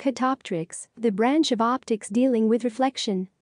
Catoptrics, the branch of optics dealing with reflection.